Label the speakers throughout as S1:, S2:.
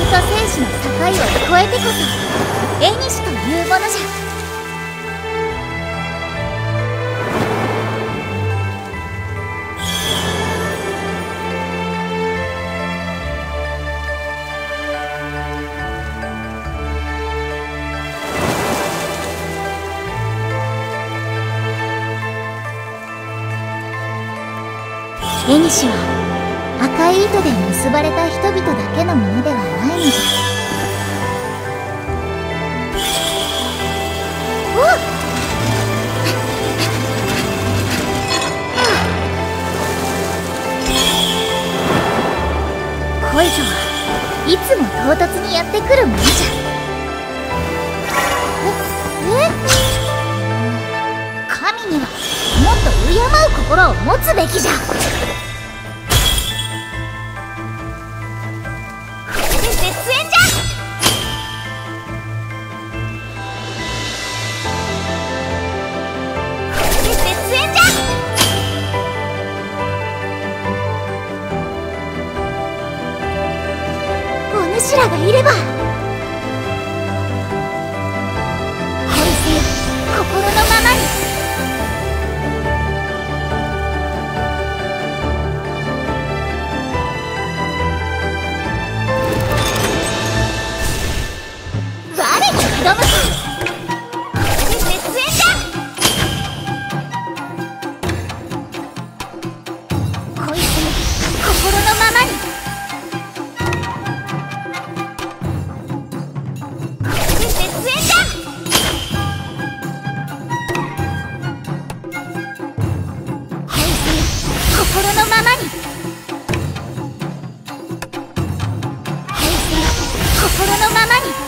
S1: と生死の境を越えてこそ縁というものじゃ。縁は赤い糸で結ばれた人々だけのものではないのじゃ。恋とはいつも唐突にやってくるものじゃ。神にはもっと敬う心を持つべきじゃ。お主らがいれば恋せよ心のままに。我に挑むか。絶縁じゃ。恋せよ心のままに。心のままに。心のままに。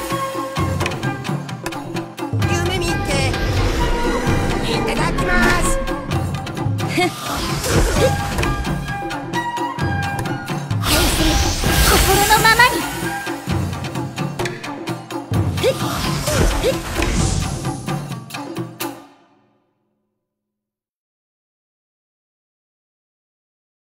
S2: 夢見ていただきます。